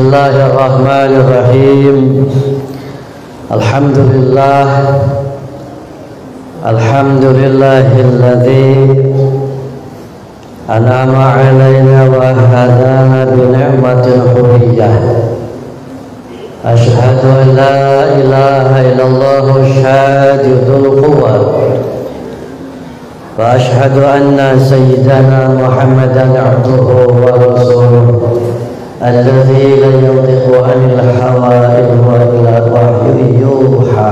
Bismillahirrahmanirrahim. Alhamdulillahilladzi an'ama 'alaina wa hadana bi ni'matil hurriyah. Asyhadu an la ilaha illallah syadidul quwwa wa asyhadu anna sayyidana Muhammadan 'abduhu wa rasuluh alladzi la yantiqu 'anil hawa in huwa illa wahyun yuha.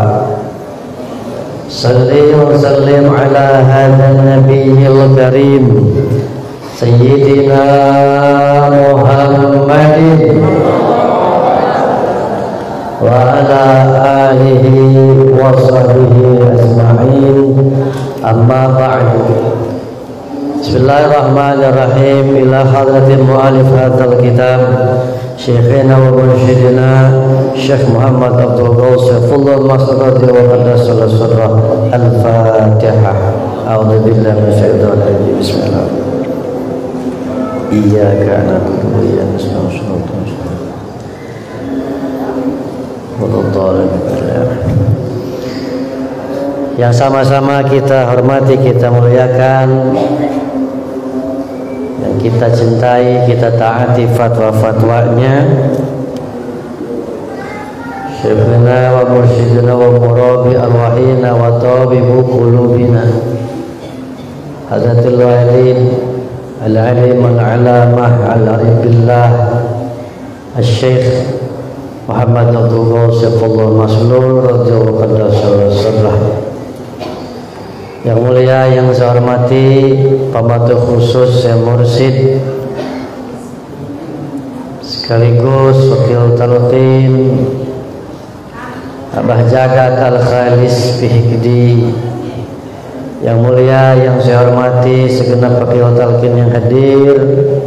Salli wa sallim ala hadzal nabiyil karim sayyidina Muhammadin wa ala alihi wa sahbihi ajma'in. Amma ba'du. Bismillahirrahmanirrahim. Ila hadratil mu'alif hadzal kitab Syekhina wa mursyidina Syekh Muhammad Abdul Ghaus Saifullah Mas'udi wa qaddasallahu sirrah. Al-Fatihah. A'udzu billahi minasyaitonir rajim. Bismillah. Iyyaka na'budu wa iyyaka nasta'in. Yang sama-sama kita hormati, kita muliakan, yang kita cintai, kita taati fatwa-fatwanya Syekhina wa mursyidina wa murabi arwahina wa tabibu qulubina Hadratul Walid al-alim al-alamah al-arif billah Al-Syekh Muhammad Abdul Ghaus Saifullah Maslul radhiyallahu anhu. Yang mulia, yang saya hormati pembantu khusus Syekh Mursyid sekaligus wakil talqin Abah Jagat Al-Khalis Bihikdi. Yang mulia, yang saya hormati segenap wakil talqin yang hadir,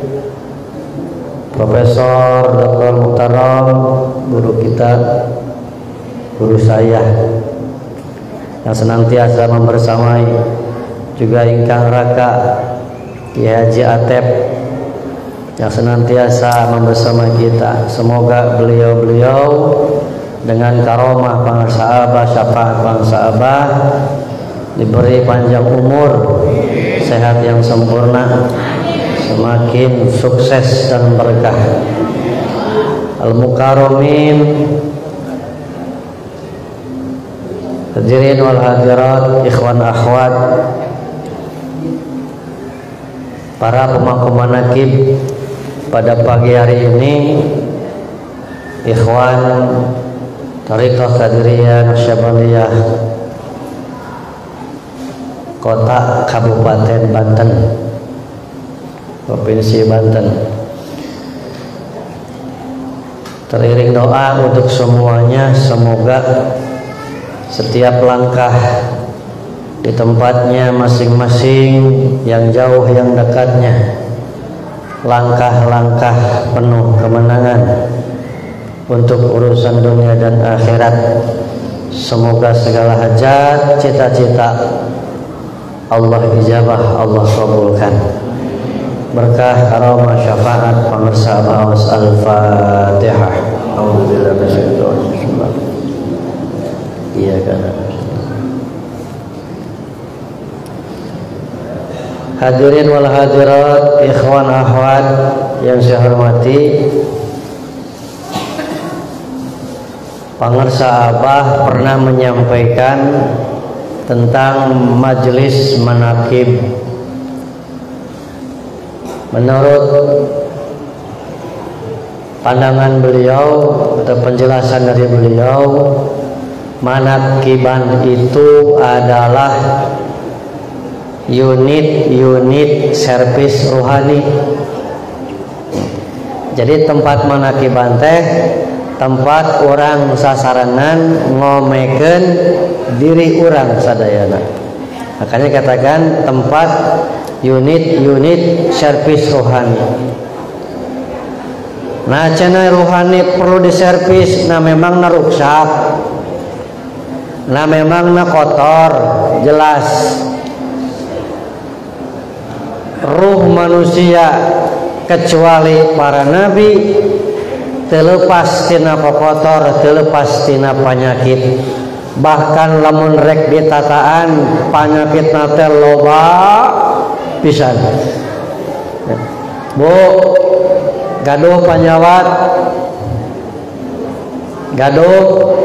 Profesor Dr. Muhtaram, guru kita, guru saya yang senantiasa membersamai, juga ingkang raka Kiai Haji Atep yang senantiasa membersamai kita. Semoga beliau-beliau dengan karomah bangsa Abah, syafaat bangsa Abah, diberi panjang umur, sehat yang sempurna, semakin sukses dan berkah. Al-Mukarramin, hadirin wal hadirat, ikhwan akhwat, para pemangku manaqib pada pagi hari ini, ikhwan Thariqah Qadiriyah Nasyabandiyah Kota Kabupaten Banten, Provinsi Banten. Teriring doa untuk semuanya, semoga setiap langkah di tempatnya masing-masing, yang jauh yang dekatnya, langkah-langkah penuh kemenangan untuk urusan dunia dan akhirat. Semoga segala hajat, cita-cita Allah ijabah, Allah kabulkan. Berkah karomah syafaat pemirsa Bawas. Al-Fatihah. Alhamdulillah. Iya kan. Hadirin wal hadirat, ikhwan akhwat yang saya hormati, Pangersa Abah pernah menyampaikan tentang majelis manaqib. Menurut pandangan beliau atau penjelasan dari beliau, manaqiban itu adalah unit servis rohani. Jadi tempat manaqiban teh tempat orang sasarangan ngomekeun diri orang sadayana. Makanya katakan tempat unit servis rohani. Nah, cenah rohani perlu diservis, nah memang ruksak, nah memang kotor, jelas. Ruh manusia kecuali para nabi Terlepas tina kokotor, terlepas tina penyakit. Bahkan lamun rek ditataan penyakit nate loba pisan. Bu, gaduh penyawat, gaduh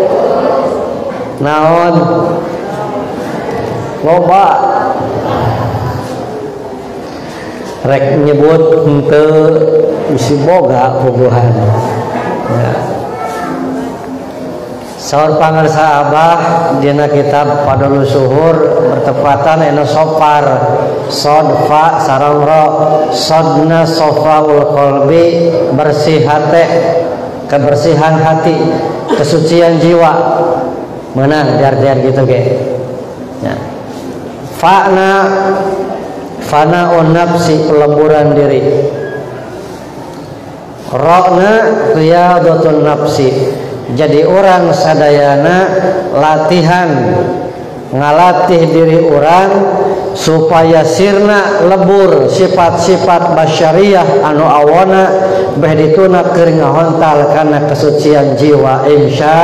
naon loba. Rek nyebut henteu isi boga puguhan. Ya. Saur pangarsa Abah dina kitab Fadlul Suhur bertepatan ena sofar sod fa sareng ro sodna sofaul qalbi bersih hati, kebersihan hati, kesucian jiwa. Meunang diartian gitu ge. Ya. Fana'un nafsi, kelemburan diri. Ra'na riyadatul nafsi, jadi orang sadayana latihan ngalatih diri orang supaya sirna lebur sifat-sifat basyariyah anu awana beh dituna keur ngahontal kana kesucian jiwa insya.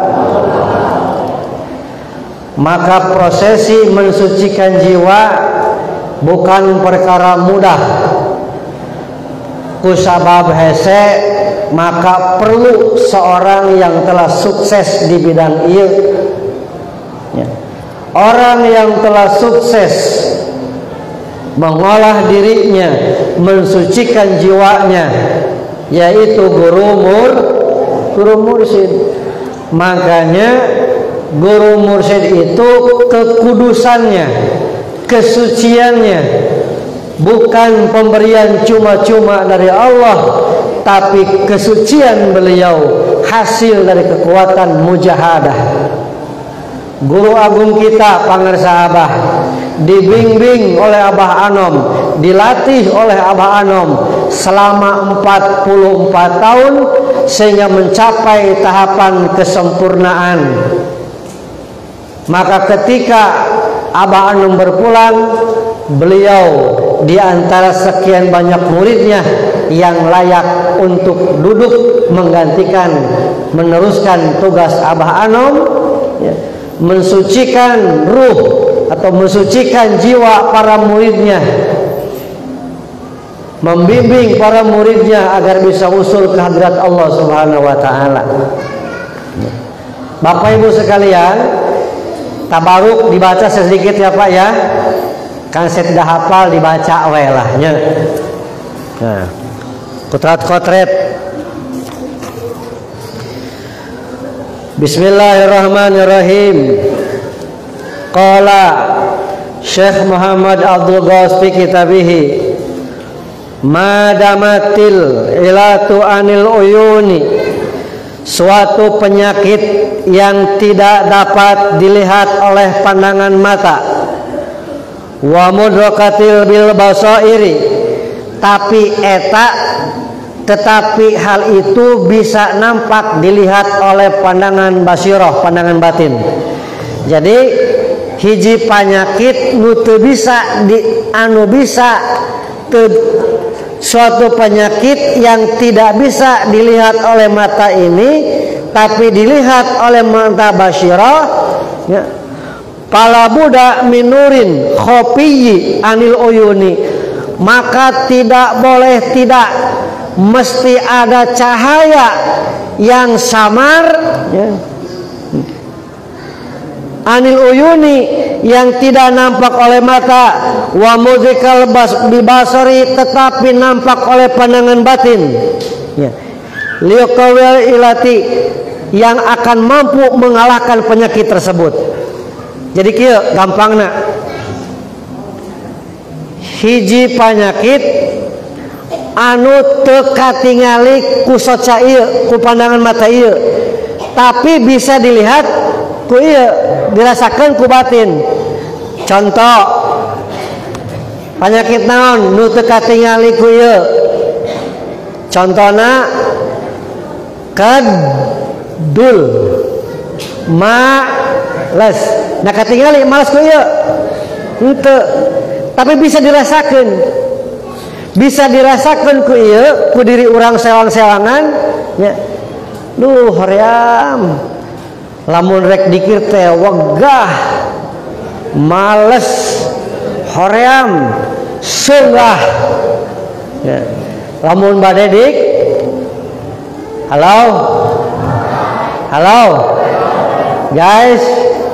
Maka prosesi mensucikan jiwa bukan perkara mudah. Kusabab hese maka perlu seorang yang telah sukses di bidang ieu. Ya. Orang yang telah sukses mengolah dirinya, mensucikan jiwanya, yaitu guru mursyid. Makanya guru mursyid itu kekudusannya, kesuciannya bukan pemberian cuma-cuma dari Allah, tapi kesucian beliau hasil dari kekuatan mujahadah. Guru agung kita pangarsa Abah dibimbing oleh Abah Anom, dilatih oleh Abah Anom selama 44 tahun sehingga mencapai tahapan kesempurnaan. Maka ketika Abah Anom berpulang, beliau di antara sekian banyak muridnya yang layak untuk duduk menggantikan, meneruskan tugas Abah Anom, ya, mensucikan ruh atau mensucikan jiwa para muridnya, membimbing para muridnya agar bisa usul ke hadirat Allah Subhanahu wa taala. Bapak Ibu sekalian, tabaruk dibaca sedikit ya Pak ya. Kan saya tidak hafal dibaca we lah nya. Nah, kotret. Bismillahirrahmanirrahim. Qala Syekh Muhammad Abdul Ghaus fi kitabihi madamatil ilatu anil uyuni, suatu penyakit yang tidak dapat dilihat oleh pandangan mata, wa mudrakatil bil basairi, tetapi hal itu bisa nampak dilihat oleh pandangan basirah, pandangan batin. Jadi hiji penyakit nu teu bisa suatu penyakit yang tidak bisa dilihat oleh mata ini tapi dilihat oleh mata basirah, ya. Pala budak minurin khofiyyi anil uyuni, maka tidak boleh tidak mesti ada cahaya yang samar, ya. Anil uyuni, yang tidak nampak oleh mata, wa mudrikal bibasari, tetapi nampak oleh pandangan batin, ya. Liqawil ilati, yang akan mampu mengalahkan penyakit tersebut. Jadi kieu gampangna, hiji penyakit anu teu katingali ku soca ieu, ku pandangan mata ieu, tapi bisa dilihat ku ieu, dirasakeun ku batin. Contoh penyakit naon nu teu katingali ku ieu? Contona kadul males. Nah katingali malas ku ieu henteu, tapi bisa dirasakeun. Bisa dirasakeun ku ieu ku diri urang selang-selangan, ya. Duh hoream lamun rek dikir teh wegah males hoream seunggah ya. Lamun bade dik halo guys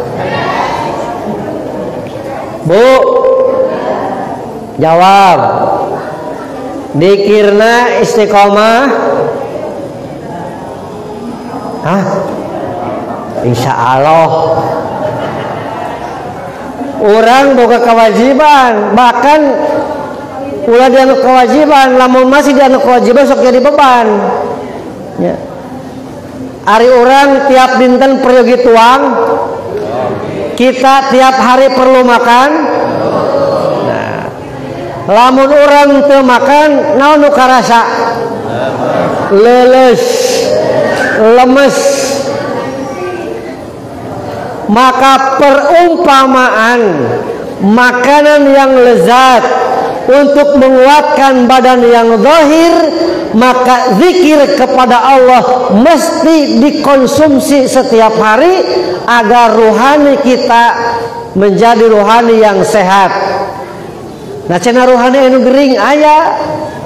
Bu jawab dikirna istiqomah hah insya Allah orang boga kewajiban bahkan ulah dia kewajiban lamun masih dia kewajiban sok jadi beban ya. Ari orang tiap dinten pergi tuang kita tiap hari perlu makan nah, lamun orang teu makan naon nu karasa leles lemes maka perumpamaan makanan yang lezat untuk menguatkan badan yang zahir maka zikir kepada Allah mesti dikonsumsi setiap hari agar rohani kita menjadi rohani yang sehat. Nah cenah rohani anu gering aya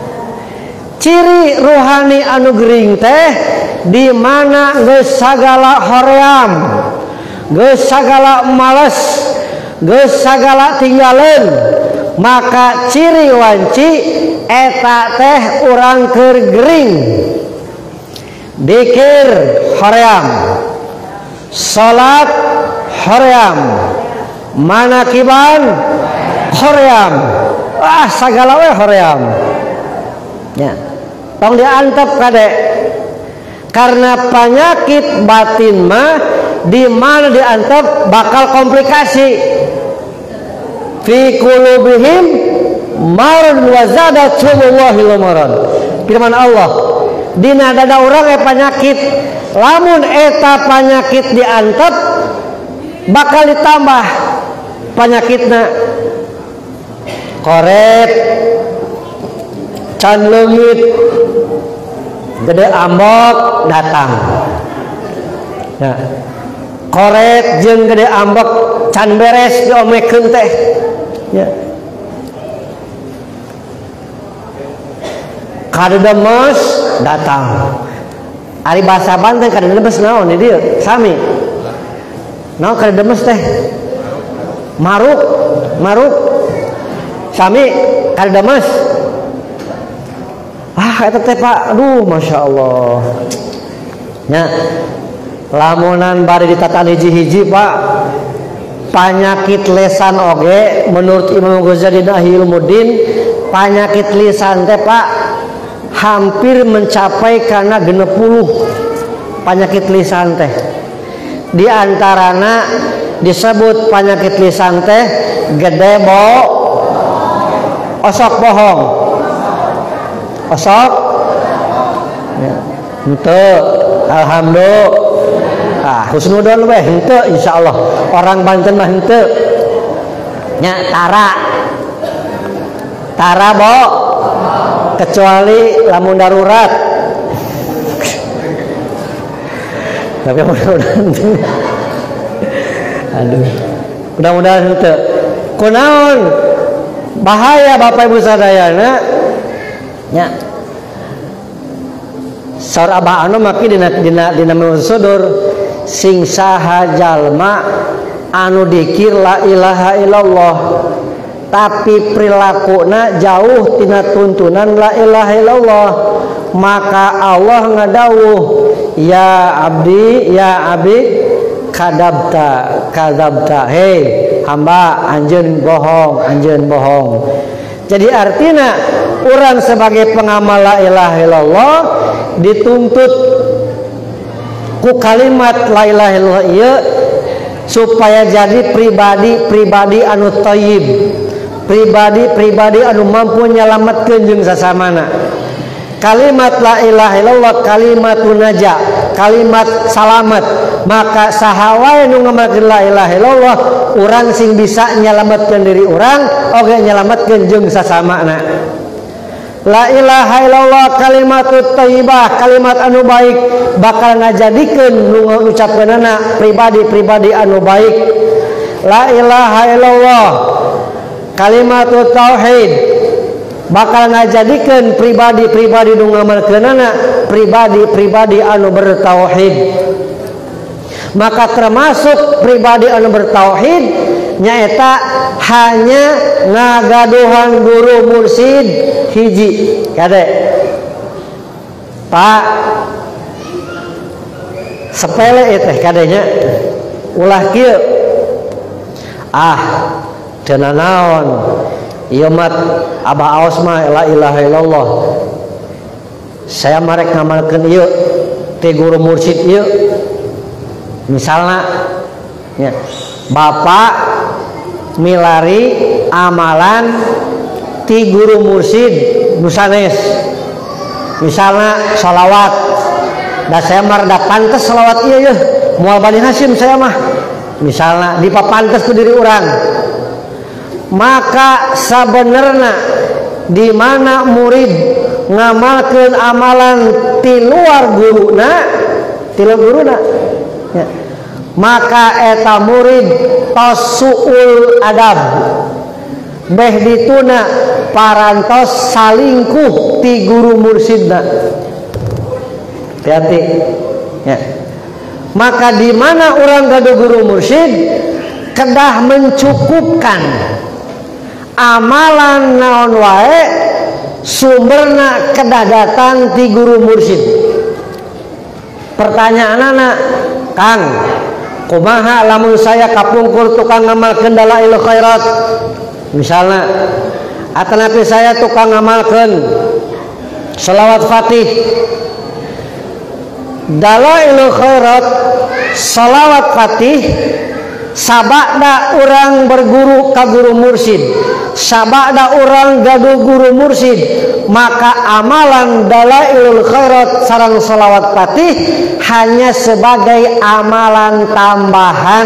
ciri rohani anu gering teh di mana geus sagala hoream geus sagala males geus sagala tinggalin maka ciri wanci eta teh urang keur gering dikir hoream salat hoream manakiban hoream wah sagala we hoream ya tong diantep kade karena penyakit batin mah di mana diantep bakal komplikasi fi qulubihim marad wa zadatullahi marad firman Allah dina dada urang penyakit lamun eta penyakit diantep bakal ditambah penyakitna koret can leungit gede ambek datang ya koret jeung gede ambek can beres diomekeun teh ya kadedemes datang ari bahasa Banten kadedemes naon di dieu sami naon kadedemes teh maruk sami kadedemes eta teh Pak aduh Masya Allah nya lamunan bari ditatan hiji-hiji Pak penyakit lesan oge menurut Imam Ghazali Ihyaulumuddin penyakit lisan teh Pak hampir mencapai karena 60 penyakit lisan teh di antarana disebut penyakit lisan teh gede osok bohong osok ya henteu alhamdulillah husnudon weh henteu insyaallah orang Banten mah henteu nya tara bo kecuali lamun darurat tapi mudah-mudahan aduh mudah-mudahan henteu kunaon bahaya Bapak Ibu sadayana nya saur abah anu maki dina sudur sing saha jalma anu dikir la ilaha illallah tapi prilakuna jauh tina tuntunan la ilaha illallah maka Allah ngadawuh ya abdi kadabta hei hamba anjeun bohong jadi artinya orang sebagai pengamal la ilaha illallah dituntut ku kalimat la ilaha illallah ieu supaya jadi pribadi anu thayyib pribadi anu mampu nyalametkeun jeung sasamana kalimat la ilaha illallah kalimatun najah kalimat salamet maka saha wae nu ngamakeun la ilaha illallah urang sing bisa nyalametkeun diri urang oge nyalametkeun jeung sasamana La ilaha illallah kalimatut thayyibah, kalimat anu baik bakal ngajadikeun nu ngucapkeunana pribadi-pribadi anu baik. La ilaha illallah kalimatut tauhid bakal ngajadikeun pribadi-pribadi nu ngamalkeunana pribadi-pribadi anu bertauhid. Maka termasuk pribadi anu bertauhid nyaeta hanya ngagaduhan guru mursid hiji. Kade Pak sepele teh kadenya ulah kieu teu naon ieu mat Abah Aos mah la ilaha illallah saya marek ngamalkeun ieu ti guru mursid ieu. Misalnya ya, Bapak milari amalan ti guru mursid nusanes misalnya sholawat dan saya marda pantes sholawat iya ya mual Bani Hasyim saya mah misalnya dipapantes ku diri orang maka sebenarnya di mana murid ngamalkeun amalan ti luar guruna ya. Maka eta murid tos suul adab beh dituna parantos salingkuh ti guru mursidna. Hati-hati ya. Maka di mana orang gaduh guru mursid kedah mencukupkan amalan naon wae sumberna kedah datang ti guru mursid. Pertanyaanana Kang, kumaha lamun saya kapungkur tukang ngamalkeun dalail khairat misalnya atanapi saya tukang ngamalkeun shalawat fatih dalail khairat shalawat fatih sabada orang berguru ka guru mursid sabada orang gaduh guru mursid maka amalan dalailul khairat sareng shalawat fatih hanya sebagai amalan tambahan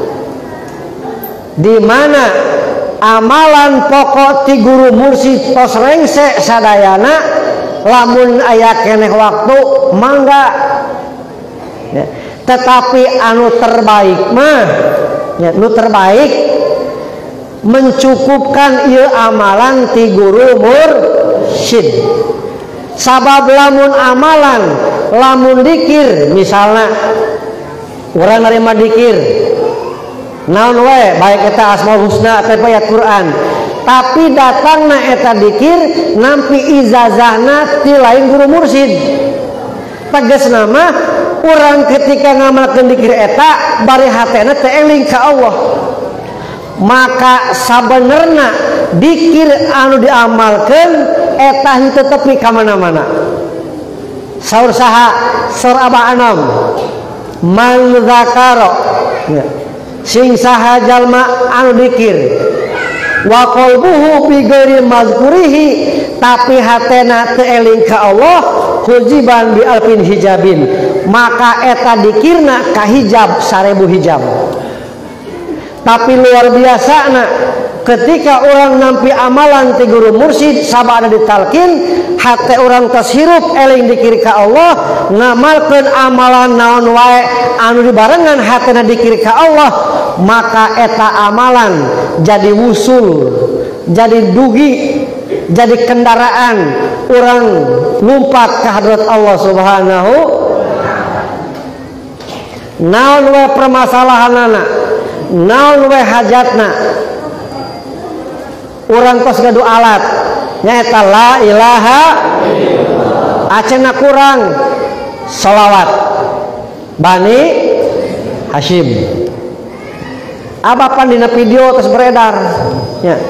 di mana amalan pokok ti guru mursid tos rengse sadayana lamun aya keneh waktu mangga ya. Tetapi anu terbaik mah ya, nu terbaik mencukupkan ieu amalan ti guru mursyid. Sabab lamun amalan lamun dikir misalnya orang nerima dikir naon wae baik eta asmaul husna atau ayat Quran tapi datangna eta dikir nampi ijazahna ti lain guru mursyid tegasna mah urang ketika ngamalkeun dikir eta bari hatena teu eling ka Allah maka sabenerna dikir anu diamalkeun eta henteu tepi ka mana-mana. Saur saha saur Abah Anam man zakaro ya. Sing saha jalma anu dikir wa qalbuhu bi ghairi mazkurihi tapi hatena teu eling ka Allah hujiban bi alfin hijabin maka eta dikirna kahijab 1000 hijab. Tapi luar biasa nak ketika orang nampi amalan ti guru mursyid sabada ditalkin hate orang tos hirup eling dikir ka Allah ngamalkeun amalan naon wae anu dibarengan hatena dikir ka Allah maka eta amalan jadi wusul jadi dugi jadi kendaraan orang numpak ke hadrat Allah subhanahu naon wae permasalahanana naon wae hajatna urang tos gaduh alat nyaeta la ilaha acena kurang sholawat Bani Hasyim abapan dina video tos beredar nya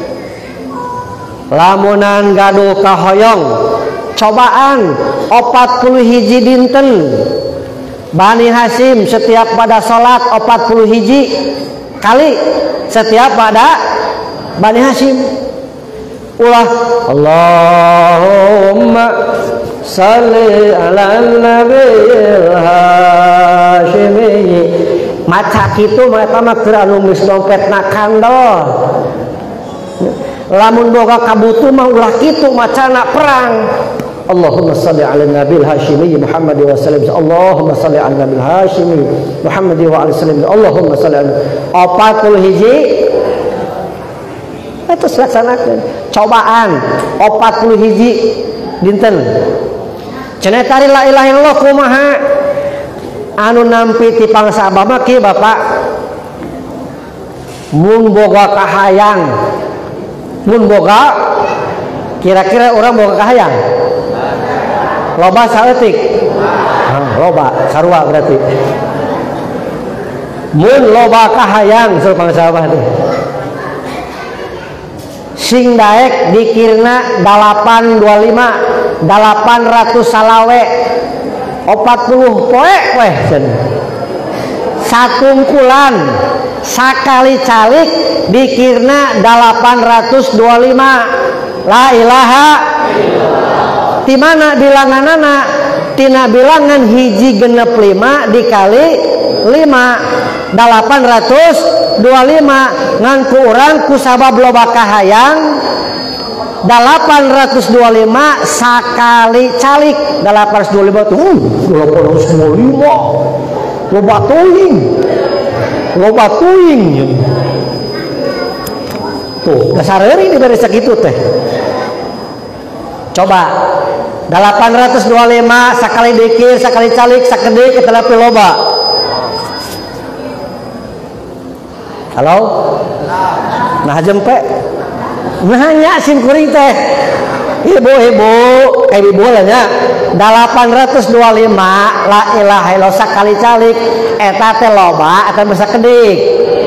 lamunan gaduh kahoyong cobaan 40 hiji dinten Bani Hasyim setiap pada sholat 40 hiji kali setiap pada Bani Hasyim ulah Allahumma salli ala nabiyil hasyimi maca kitu mata mah keur anu geus dompetna kandol lamun boga kabutuh mah ulah kitu macana perang. Allahumma salli ala nabil hashimi Muhammad wa sallim. Allahumma salli ala nabil hashimi Muhammad wa sallim. Allahumma salli ala 40 hiji itu laksanakeun cobaan 40 hiji dinten cenah tari la ilaha illallah kumaha anu nampi ti pangsa abah mah kieu Bapak mun boga kahayang mun boga kira-kira orang boga kahayang loba saeutik loba sarua berarti mun loba kahayang sur pangsa abah teh sing daek dikirna 825 800 salawe 40 poe weh satungkulan sakali calik dikirna 825 la ilaha di mana bilanganana tina bilangan hiji genep 5 dikali 5 825 ngan ku urang ku sabab loba kahayang 825 sakali calik 825 tuh 825 loba tuing tuh dasar ini diberi segitu teh coba 825 sakali dikir sakali calik sakede ketelapi loba halo nah jempe nanya sim kuring teh ibu-ibu lah nya 825 la ilaha illallah sakali calik eta teh loba eta bisa kedik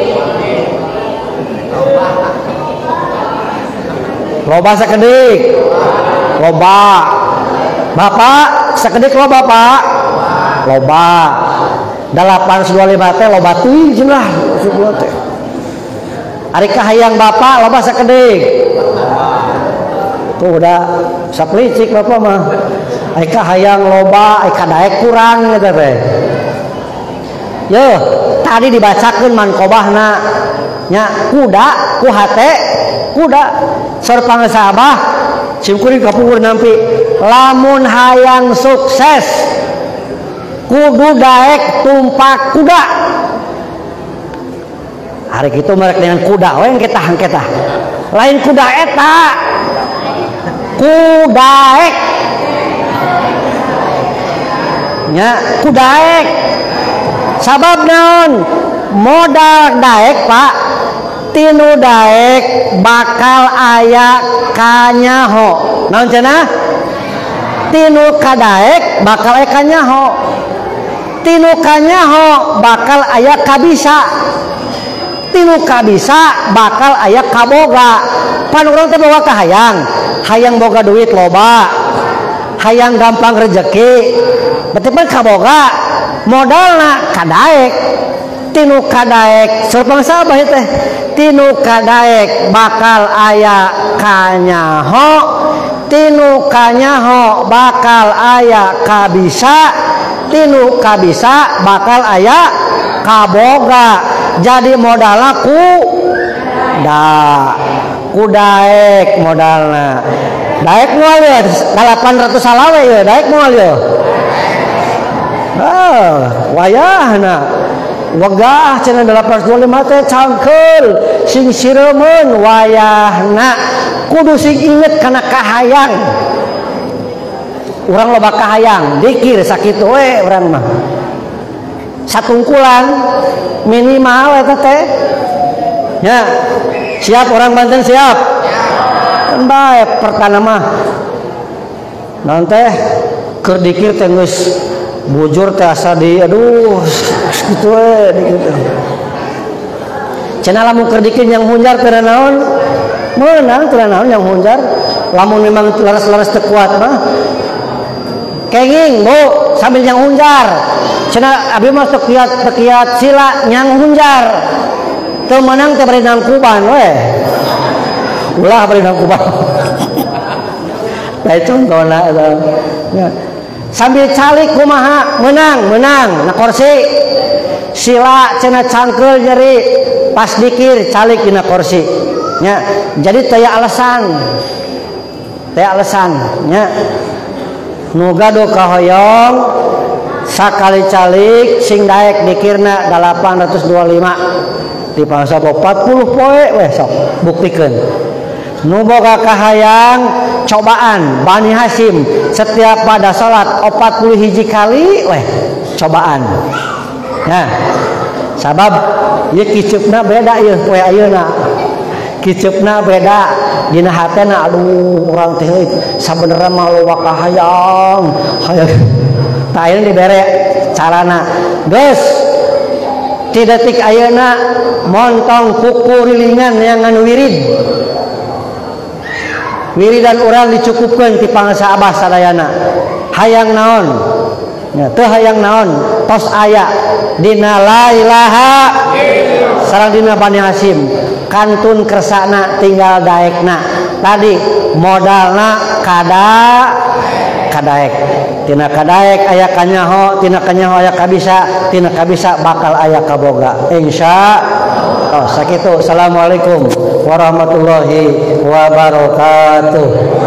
loba sakedik loba Bapak sakedik loba Pak loba 825 teh loba teuing cenah sebuah teh ari kahayang Bapak loba sakedik tuh udah saplicik Bapak mah ari kahayang loba ari kadaek kurang eta teh yo tadi dibacakeun mankobahna nya kuda ku hate kuda sor pangsa abah simkuring kapukur nampi lamun hayang sukses kudu daek tumpak kuda hari kitu merek dengan kuda we kita lain kuda eta kudaek nya kudaek sabab naon modal daek Pak tinu daek bakal aya kanyaho naon cenah tinu kadaek bakal aya kanyaho tinu kanyaho bakal aya kabisa tinu kabisa bakal aya kaboga pan urang teh bawa kahayang hayang boga duit loba hayang gampang rezeki berarti pan kaboga modalna kadaek tinu kadaek surpangsa abah teh tinu kadaek bakal aya kanyaho tinu kanyaho bakal aya kabisa tinu kabisa bakal aya kaboga jadi modalna kudaek modalna daek moal ya 800 salawe ya daek moal ya wayahna wegah cenah 825 teh cangkeul sing sireumeun wayahna kudu sing inget kana kahayang urang loba kahayang dikir sakitu we urang mah satungkulan minimal eta teh nya siap orang Banten siap kan bae pertana mah naon teh keur dikir teh geus bujur teh asa di aduh kitu we dikit cenah lamun keur dikir yang hunjar teh naon meunang teh naon yang hunjar lamun memang laras-laras teu kuat mah kenging Bu sambil yang hunjar cenah abdi mah tekiat sila nyang hunjar teu meunang teh bari nangkuban we ulah bari nangkuban bae contohna eta sambil calik kumaha menang na kursi sila cenah cangkeul nyeri pas dikir calik dina kursi nya. Jadi teu alasan nya. Nu gaduh kahoyong sakali calik sing daek dikirna 825 di pangsa 40 poe weh sok buktikeun. Nu boga kahayang cobaan Bani Hasyim setiap pada salat 40 hiji kali weh cobaan. Nah, sabab ieu kiceupna beda ieu poe ayeuna. Kiceupna beda dina hatena aduh urang teh sabenerna mah loba kahayang tah ayeuna dibere carana geus ti detik ayeuna montong kuku rilingan yang nganu wiridan urang dicukupkeun ti pangsa Abah sadayana hayang naon nya teu hayang naon tos aya dina la ilaha sareng dina Bani Hasyim kantun kersana tinggal daekna tadi modalna kadaek tina kadaek aya kanyaho tina kanyaho aya kabisa tina kabisa bakal aya kaboga insyaallah. Sakitu. Assalamualaikum warahmatullahi wabarakatuh.